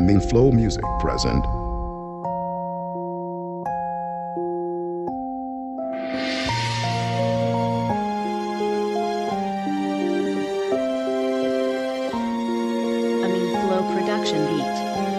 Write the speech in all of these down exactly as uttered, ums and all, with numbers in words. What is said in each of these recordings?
Trending Flow Music present. I mean Flow production beat.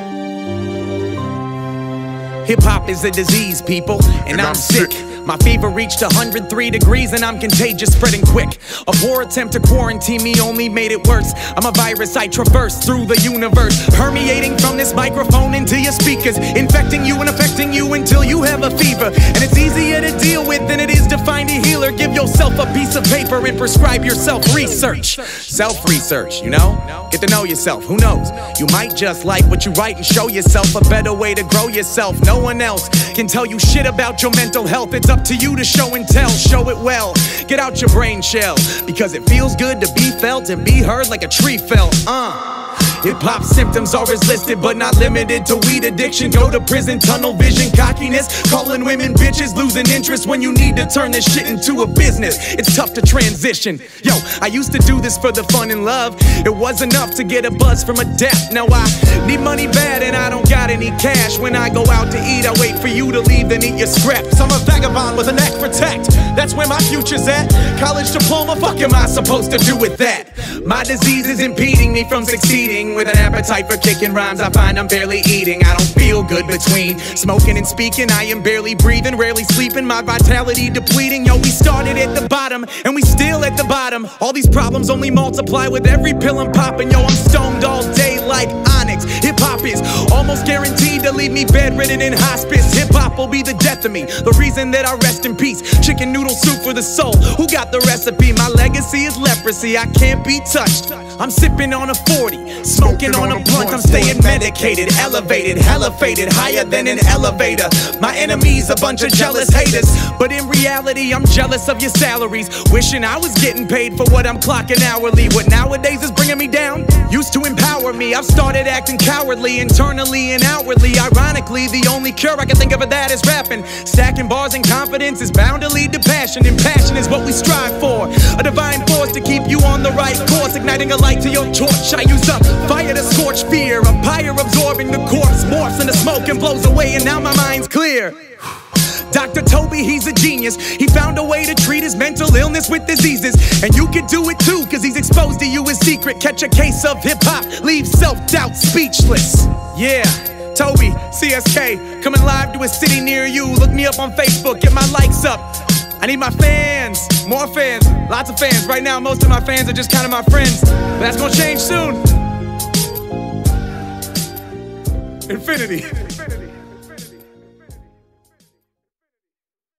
Hip-hop is a disease, people, and, and I'm, I'm sick. sick. My fever reached one hundred three degrees and I'm contagious, spreading quick. A poor attempt to quarantine me only made it worse. I'm a virus, I traverse through the universe, permeating from this microphone into your speakers, infecting you and affecting you until you have a fever. And it's easier to deal with than it is to find a healer. Give yourself a piece of paper and prescribe yourself research. Self-research, you know? Get to know yourself, who knows? You might just like what you write and show yourself a better way to grow yourself. No one else can tell you shit about your mental health. It's up to you to show and tell, show it well. Get out your brain shell, because it feels good to be felt and be heard like a tree fell. Uh. Hip-hop symptoms are as listed, but not limited to weed addiction. Go to prison, tunnel vision, cockiness, calling women bitches, losing interest when you need to turn this shit into a business. It's tough to transition. Yo, I used to do this for the fun and love. It was enough to get a buzz from a death. Now I need money bad and I don't got any cash. When I go out to eat, I wait for you to leave, then eat your scraps. I'm a vagabond with a knack for tact. That's where my future's at. College diploma, fuck am I supposed to do with that? My disease is impeding me from succeeding. With an appetite for kicking rhymes, I find I'm barely eating. I don't feel good between smoking and speaking. I am barely breathing, rarely sleeping, my vitality depleting. Yo, we started at the bottom, and we still at the bottom. All these problems only multiply with every pill I'm popping. Yo, I'm stoned all day like Onyx. Hip-hop is almost guaranteed to leave me bedridden in hospice. Hip-hop will be the death of me, the reason that I rest in peace. Chicken noodle soup for the soul, who got the recipe? My legacy is leprosy, I can't be touched. I'm sipping on a forty, smoking on a blunt. I'm staying medicated, elevated, hella faded, higher than an elevator. My enemies a bunch of jealous haters, but in reality I'm jealous of your salaries. Wishing I was getting paid for what I'm clocking hourly. What nowadays is bringing me down used to empower me. I've started acting cowardly, internally and outwardly. Ironically, the only cure I can think of for that is rapping. Stacking bars and confidence is bound to lead to passion, and passion is what we strive for. A divine force to keep you on the right course, igniting a light to your torch. I use up fire to scorch fear, a pyre absorbing the corpse, morphs into smoke and blows away, and now my mind's clear. Doctor Toby, he's a genius. He found a way to treat his mental illness with diseases, and you can do it too, cause he's exposed to you his secret. Catch a case of hip-hop, leave self-doubt speechless. Yeah, Toby, C S K, coming live to a city near you. Look me up on Facebook, get my likes up. I need my fans, more fans, lots of fans. Right now, most of my fans are just kind of my friends, but that's gonna change soon. Infinity.